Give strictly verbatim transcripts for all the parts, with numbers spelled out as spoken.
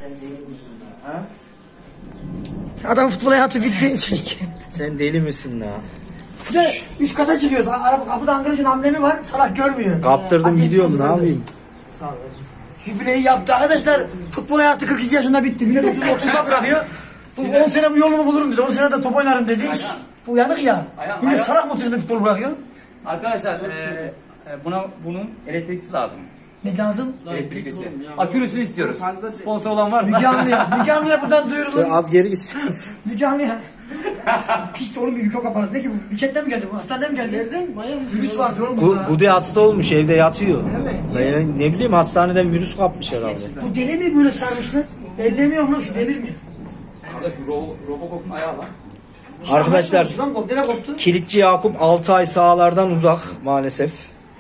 Sen deli misin la? Ha? Adam futbol hayatı bitti. Sen deli misin la? İşte üst kata çıkıyoruz. Araba kapıda Ankara'cığın amblemi var. Salak görmüyor. Kaptırdım gidiyorum, ne yapayım? Sağ ol. Jübileyi yaptı. Arkadaşlar futbol hayatı kırk iki yaşında bitti. Millet otuz otuzda bırakıyor. Bu on sene bu yolumu bulurum dedi. on sene de top oynarım dedi. Bu uyanık ya. Ayağım, Yine ayağım. salak mı otuzunda futbol bırakıyor? Arkadaşlar e, e, buna bunun elektriklisi lazım. Ne lazım? Elektriklisi. Akülüsünü istiyoruz. Sponsor olan varsa. Müge Anlı'ya. Müge Anlı'ya buradan duyurulur. Şöyle az geri gitseniz. Müge Anlı'ya. Pis oğlum bir ülke kaparız. Ne ki bu? Ülketten mi geldi bu? Hastaneden mi geldi? Nereden? Virüs vardı oğlum Bu, burada. bu de hasta olmuş, evde yatıyor. Ben ne bileyim, hastaneden virüs kapmış herhalde. Bu deli mi böyle sarmışlar? Ellemiyor mu şu demir mi? Arkadaş bu Robo, Robocop'un ayağı lan. Arkadaşlar, Şuran koptu. Nereye koptu? Kilitçi Yakup altı ay sahalardan uzak maalesef.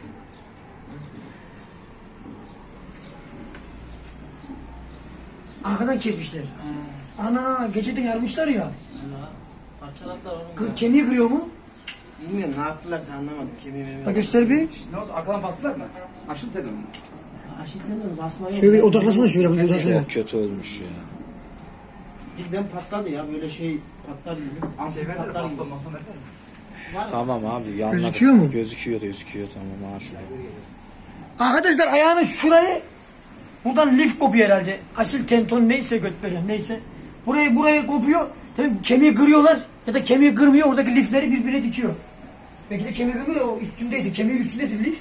Arkadan kesmişler. Ana geçitten yarmışlar ya. Parçaladılar oğlum. Kı kemiği kırıyor mu? Bilmiyorum ne yaptılarsa anlamadım. Kemiğimi. Bak göster bir. Ne oldu? Arkadan bastılar mı? Aşıl dedim mi? Aşıklanıyorum basma yok. Şöyle bir odaklasana şöyle bir odaklasana. Çok kötü olmuş ya. Birden patladı ya böyle şey patlar gibi. Şey verdiler, Patlar gibi. baston baston verdiler mi? Tamam abi, yanladık. Gözüküyor mu? Gözüküyor, gözüküyor, tamam ha şurada. Arkadaşlar ayağının şurayı buradan lif kopuyor herhalde. Aşil tenton neyse götleri neyse. Burayı burayı kopuyor. Tabii kemiği kırıyorlar ya da kemiği kırmıyor, oradaki lifleri birbirine dikiyor. Belki de kemiği kırmıyor, o üstündeyse, kemiğin üstündeyse lif.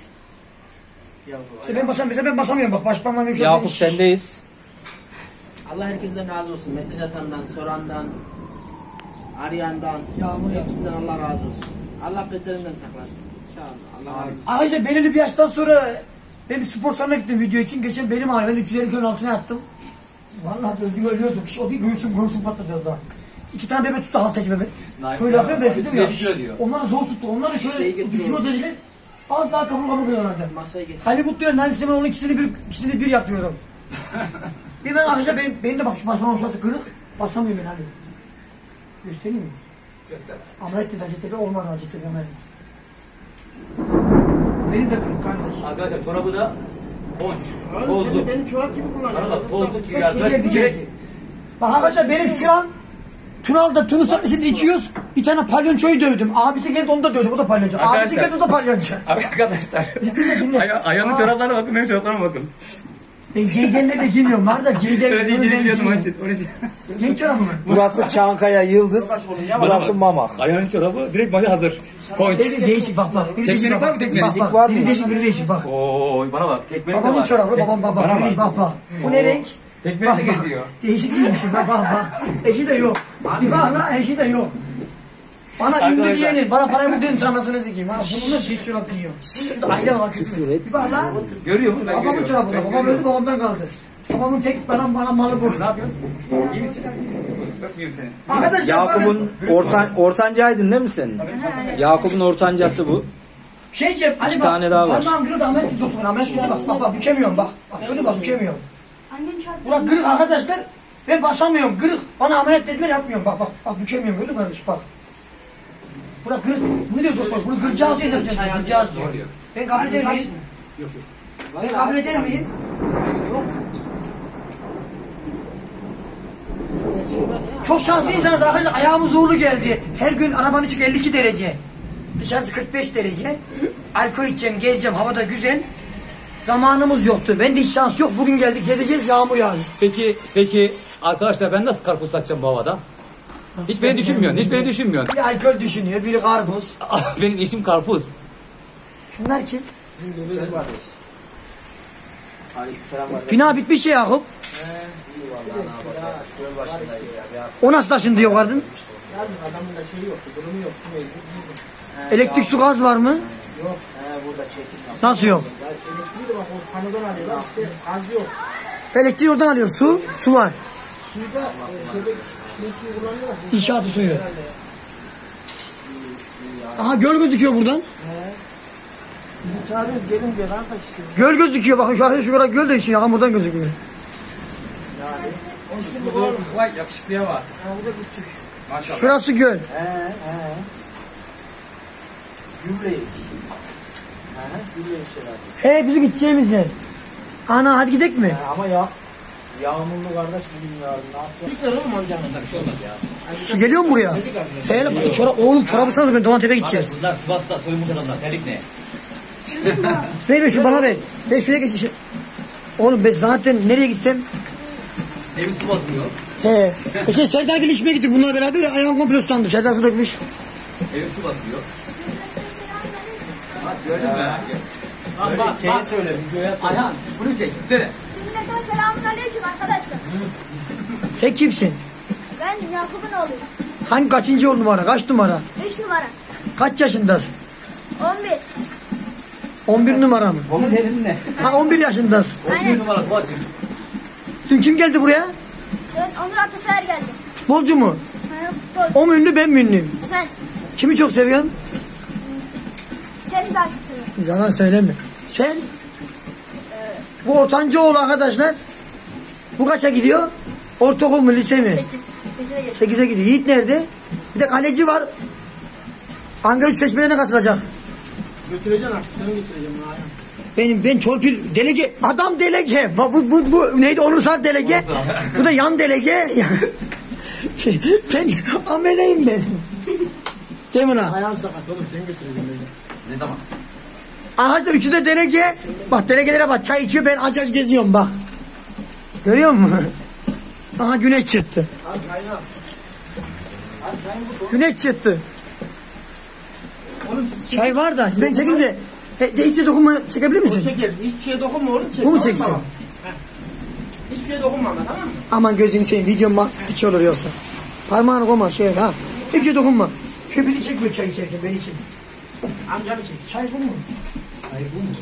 İşte ben basam mesela ben basamıyorum bak, baş parmağım yok. Yakup sendeyiz. Allah herkesten razı olsun. Mesaj atandan, sorandan, arayandan, Yağmur ya. hepsinden Allah razı olsun. Allah beterinden saklasın. Sağ olun. Allah razı olsun. Arkadaşlar belirli bir yaştan sonra ben bir spor salonuna gittim video için. Geçen belim ağrıyor. Ben üç yüz elli kilonun altına yattım. Vallahi öldüm ölüyordum. Bir şey o değil, göğsüm göğsüm patlayacağız daha. İki tane bebek tuttu, haltacı bebek. Nice. Şöyle yapıyor, ben Abi, tuttum ya. düşüyor diyor. Onları zor tuttu. Onları Şeyi şöyle getiriyor. düşüyor dediler. Az daha kabul kabul kırıyorlardı. Masaya getir. Halibut diyor, Naim Süleyman onun ikisini bir, ikisini bir yapıyorum. Bir ben arkadaşlar benim, benim de bak şu başlamam şurası kırık. Basamıyorum ben hadi. Göstereyim mi? Göster. Ameliyat dedi Hacettepe, olmadı Hacettepe ameliyat. Benim de kırık kardeş. Arkadaşlar çorabı da ponç. Oğlum sen de Tozlu. benim çorap gibi kullanıyorsun. Bana bak tozluk gibi Tek şey arkadaş. bir Direkt. şey. Bak arkadaşlar benim şu an Tunal'da Tunus tatlısını içiyoruz. Bir tane palyonçoyu dövdüm. Abisi geldi onu da dövdüm. O da palyonço. Abisi Arkadaşlar. geldi o da palyonço. Arkadaşlar. Aya ayağının Aa. çoraplarına bakın, benim çoraplarıma bakın. Ben geydenle de giymiyorum. Var da geyden. Öyle diyeceğini biliyordum onun için. Onun için. Gey çorabı mı? Burası Çankaya Yıldız, burası Mamak. Ayağının çorabı direkt maça hazır. Ponç. Biri değişik bak bak. Biri Tekmelik değişik var bak. mı, tekmelik? Bak bak. Var mı? Biri değişik biri değişik bak. Ooo bana bak. Tekmelik de Babamın var. çorabı babam bak bak. Bana Bak bak. bak bak. Bu ne renk? Tekmelik de Bak, bak. geziyor. Değişik giymişsin bak bak bak. Eşi de yok. Bir bak lan eşi de yok. Bana ünlü Arkadaşlar. diyenin, bana parayı bu diyenin çanlasını sikeyim. Ha bunu da pis çorap giyiyor. Şurada aile var küfür. Bir bak lan. Görüyor musun? Ben Babamın görüyorum. çorabı da. Ben Babam görüyorum. öldü babamdan kaldı. Babamın tek bana, bana malı bu. Ne yapıyorsun? İyi misin? Öpmeyeyim seni. Arkadaşlar Yakup'un ortan, ortancaydın değil mi senin? Yakup'un ortancası bu. şey diyeceğim. Hani İki bak, tane daha var. Parmağım kırıldı Ahmet tutun. Ahmet tutun bak bak bak bükemiyorum bak. Bak öyle bak bükemiyorum. Annem çarptı. Ulan kırık arkadaşlar. Ben basamıyorum kırık. Bana ameliyat dediler yapmıyorum. Bak bak bak bükemiyorum öyle mi kardeş bak. Buna kırık. Bu ne diyor doktor? Bunu kıracağız ya yapacağız. Kıracağız diyor. Ben kabul eder miyim? Yok yok. Ben kabul eder miyim? Yok. Şey var ya. Çok şanslı insanız arkadaşlar. Ayağımız uğurlu geldi. Her gün arabanın içi elli iki derece. Dışarısı kırk beş derece. Alkol içeceğim, gezeceğim. Havada güzel. Zamanımız yoktu. Ben de hiç şans yok. Bugün geldik, gezeceğiz, yağmur yağdı. Peki, peki arkadaşlar ben nasıl karpuz satacağım bu havada? Hiç beni düşünmüyorsun, hiç beni düşünmüyorsun. Biri alkol düşünüyor, biri karpuz. Benim işim karpuz. Şunlar kim? Bizim göbeğimiz var. Aleykümselam var. Bina bitmiş ya Yakup. İyi vallahi ne yapalım. Göl başındayız ya. O nasıl taşındı diyor vardın? Sadece adamın da şeyi yoktu, durumu yoktu. Elektrik su gaz var mı? Yok. He burada çekim. Nasıl yok? Ya elektriği de bak o panodan alıyor. Bak işte gaz yok. Elektriği oradan alıyor. Su, su var. Suyda e, şeyde ne suyu kullanıyorlar? İnşaat suyu. Aha göl gözüküyor buradan. Sizi çağırıyoruz gelin diyor arkadaş işte. Göl gözüküyor. Bakın şu an şu kadar göl de işin yakın buradan gözüküyor. Yani. Hoş bulduk oğlum. Vay yakışıklıya var. Ha bu da küçük. Maşallah. Şurası göl. He he. Gümrük. He he. Gümrük şeyler. He bizim gideceğimiz yer. Ana hadi gidelim mi? He, ama ya. Yağmurlu kardeş bugün yarın. Ne yapacağız? Çocuklar oğlum amcamızda bir şey olmaz ya. Su geliyor mu buraya? Hele çorap, oğlum çorabı sana ben Doğan Tepe'ye gideceğiz. Bunlar Sivas'ta soyunmuş adamlar. Terlik ne? Ver ver şu bana ver. Ben şuraya geç. işte. Oğlum ben zaten nereye gitsem. Evi su basmıyor. He. E şey Serdar Gül içmeye gittik bununla beraber. Ayağım komple ıslandı. Serdar su dökmüş. Evi su basmıyor. Bak gördün mü? Bak bak Şeyi bak. söyle, videoya söyle. Ayhan bunu çek. Söyle. Cümleten selamünaleyküm arkadaşlar. Sen kimsin? Ben Yakup'un oğluyum. Hangi kaçıncı ol numara? Kaç numara? üç numara. Kaç yaşındasın? on bir. on bir numara mı? Onun elin ne? Ha on bir yaşındasın. On bir Aynen. numarası bacım. Dün kim geldi buraya? Ben Onur Atasever geldi. Futbolcu mu? Ha, futbol. O mu ünlü ben mi ünlüyüm? Sen. Kimi çok seviyorsun? Seni daha çok seviyorum. Yalan söyleme. Sen? Bu ortancıoğlu arkadaşlar. Bu kaça gidiyor? Ortaokul mu lise mi? sekiz. sekize geç. sekize gidiyor. Yiğit nerede? Bir de kaleci var. Ankara üç seçmelerine katılacak. Götüreceksin artık, seni götüreceğim. Ayhan. Benim ben torpil delege adam delege bu bu bu, bu neydi Onursal delege bu da yan delege ben ameleyim ben değil mi lan? Ayağım sakat oğlum, seni götüreceğim. Ben. Ne zaman? Aha da üçü de delege bak delegelere bak çay içiyor ben aç aç geziyorum bak görüyor musun? Aha güneş çıktı Abi Ayhan. Abi çayın bu. güneş çıktı Oğlum siz çay var da ben çekeyim de e, de hiç de dokunma çekebilir O misin? çeker. Hiçbir şeye dokunma oğlum. Çek. Bu mu Tamam çeksin? mı? Heh. Hiçbir şeye dokunma ama, tamam mı? Aman gözünü seveyim videoma hiç olur yoksa. Parmağını koyma şöyle ha. Hiçbir şey dokunma. Şu biri çekmiyor çay içerken beni çek. Amcanı çek. Çay bu mu? Ay bu mu?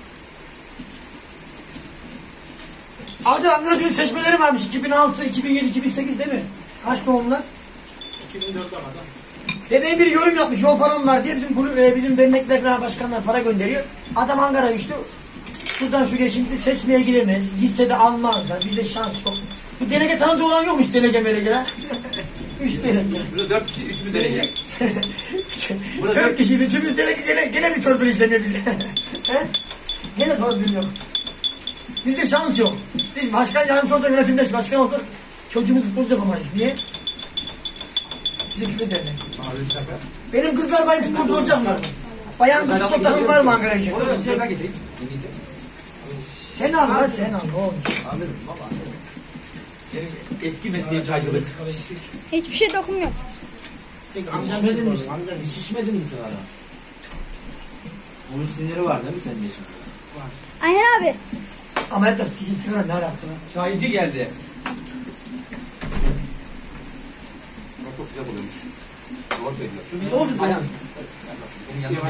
Abi Ankara Türk seçmeleri varmış. iki bin altı, iki bin yedi, iki bin sekiz değil mi? Kaç doğumlar? iki bin dörtte kadar. Ve benim bir yorum yapmış. Yol param var diye bizim kulüp, e, bizim dernekler, başkanlar para gönderiyor. Adam Ankara düştü. Şuradan şuraya şimdi seçmeye gidemez. Gitse de almazlar. Bizde şans yok. Bu delege tanıdığı olan yokmuş delege melegeler. Üç delege. Burada dört kişi, üç mü delege? Dört kişiydi. Üçümüz delege gene, gene bir torpil işleniyor bize. He? Gene torpil yok. Bizde şans yok. Biz başkan yardımcı olsak yönetimde başkan olsak çocuğumuzu futbolcu yapamayız. Niye? Bize küfür derler. Benim kızlar bayım futbolcu olacak mı? Bayan kız futbol takımı var mı Ankara'ya? Onu ben şey ben getireyim. Dinleyeceğim. Sen al lan sen al ne olmuş? Amirim valla. Benim eski mesleğim çaycılık. Hiçbir şey dokunmuyor. Peki amcam şişmedin mi? Amcam hiç şişmedin mi sigara? Onun siniri var değil mi senin yaşında? Ayhan abi. Ama hep de sizin sigara ne alakası var? Çaycı geldi. Ama çok sıcak oluyormuş. Doğru söylüyor. Şu bir Ne oldu? Ayhan. Benim yanımda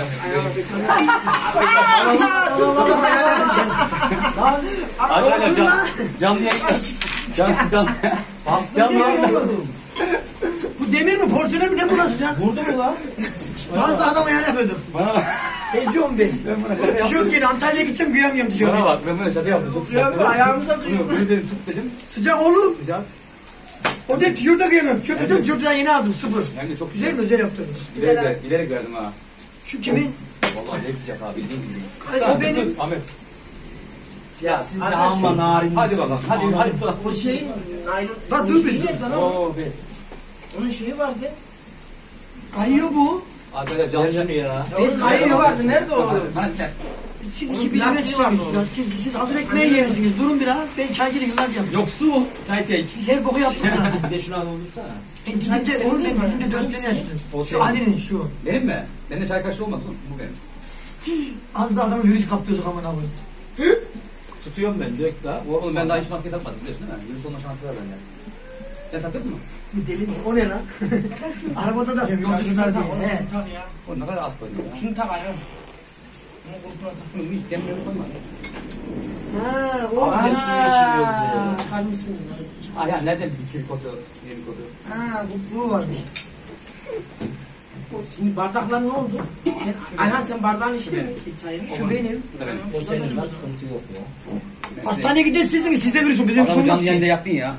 Arkadaşlar can, canlı yayında. Can, can, canlı yayında. Bu demir mi porselen mi ne burası ya? Vurdu mu lan? Fazla adama yan yapıyordum. Bana bak. Eziyorum ben. Ben buna şaka yaptım. Tişört giyin Antalya'ya gideceğim güyemiyorum tişört. Bana bak ben buna şaka yaptım. Çok sıcak. Ya ayağımıza duyuyor. Bunu, bunu dedim tut dedim. Sıcak oğlum. Sıcak. O da tişört de giyemem. Tişört dedim tişörtü yeni aldım sıfır. Yani çok Güzel mi özel yaptınız? Bilerek, ver, bilerek verdim ha. Şu kimin? Vallahi ne sıcak abi bildiğin gibi. Ay, o Tamam, benim. tut, Ahmet. Ya siz de Arkadaşlar, amma narin. Hadi bakalım. Hadi hadi sıra. O şey naylon. Lan o dur şeyi bir dur. nerede lan? Oo bez. Onun şeyi vardı. Kayıyor bu. Arkadaşlar canlı şunu ya. Bez Onun kayıyor. kayıyor vardı. Nerede o? Bana gel. Siz Onun işi plastiği var mı bilemezsiniz. onun? ya. Siz, siz hazır ekmeği yemişsiniz. Durun biraz. Ben çaycılık yıllarca yaptım. Yok su. Çay çek. Biz her boku yaptık zaten. Bir de şunu al olursa. Ben gidip de oğlum ben gidip de dört sene yaşadım. O Şu senin. Ali'nin şu. Benim mi? Bende çay kaşığı olmaz mı? Bu benim. Az da adamı virüs kaptırıyorduk aman abi. Tutuyorum ben direkt daha. Oğlum ben daha hiç maske takmadım biliyorsun değil mi? Virüs olma şansı var bende. Sen takırdın mı? Bu deli mi? O ne lan? Arabada da yapıyorum. Yolcu şunlar diye. He. Tak ya. O ne kadar az koydun ya. Şunu tak ayağım. Bunu koltuğa tak. Bunu hiç kendime koyma. Ha, o. Abi Ha, suyu içiliyor bize. Çıkarmışsın. Ah ya nereden bizim kül kodu, yeni kodu? Ha, bu, bu varmış. Şimdi bardaklar ne oldu? Sen, Ayhan sen bardağını içtin mi? Şey, çayını. Şu benim. Bu da benim. O senin nasıl sıkıntı yok ya. Hastaneye gidin sizin. Sizde virüs mü? Bizim Adamı sorumuz canlı ki. yayında yaktın ya.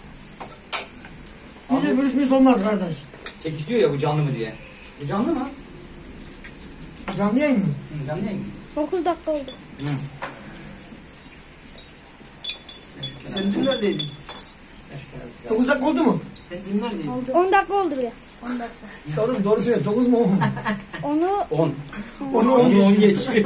Bizde virüs müyüz olmaz kardeş. Çekişliyor ya bu canlı mı diye. Bu canlı mı? Canlı yayın mı? Hı, canlı yayın mı? dokuz dakika oldu. Sen dün neredeydin? dokuz dakika oldu mu? Sen dün neredeydin? on dakika oldu bile. on dakika. Sen oğlum doğru söyle. dokuz mu on mu? Onu on. Onu on geçiyor.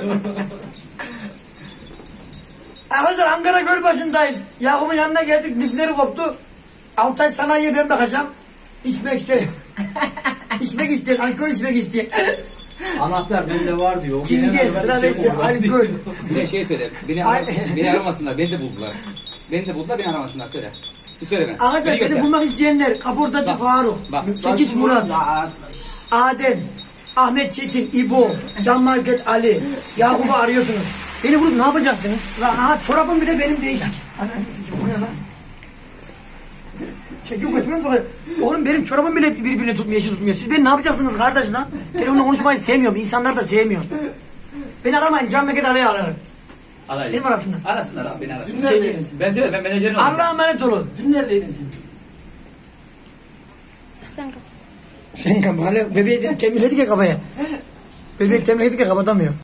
Arkadaşlar Ankara Gölbaşı'ndayız. Yakup'un yanına geldik. Lifleri koptu. Altay sanayiye ben bakacağım. İçmek şey. İçmek isteyen, alkol içmek isteyen. Anahtar bende var diyor. O Kim gelene gel, kadar kral bir işte, oldu. alkol. Bir de şey söyle. Beni, Ay. beni aramasınlar. Beni de buldular. Beni de buldular. Beni aramasınlar. Söyle. Bir söyle ben. Arkadaşlar göster. beni bulmak isteyenler, kaportacı Bak, Faruk, bak. Çekiç Murat, Ya, Adem, Ahmet Çetin, İbo, Can Market Ali, Yakup'u arıyorsunuz. Beni bulup ne yapacaksınız? Lan aha çorabım bile benim değişik. Anam, bu ne lan? Çekiyor götürmüyor musun? Oğlum benim çorabım bile birbirini tutmuyor, eşi tutmuyor. Siz beni ne yapacaksınız kardeş lan? Telefonla konuşmayı sevmiyorum, insanlar da sevmiyor. Beni aramayın, Can Market Ali'yi ararım. Arayın. Senin arasında. Arasınlar abi beni arasınlar. Dün neredeydin sen? Ben söyle ben menajerin olacağım. Allah'a emanet olun. Dün neredeydin sen? sen kal. Sen kapalı, bebeği temizledik ya kafaya. Bebeği temizledik ya kapatamıyor.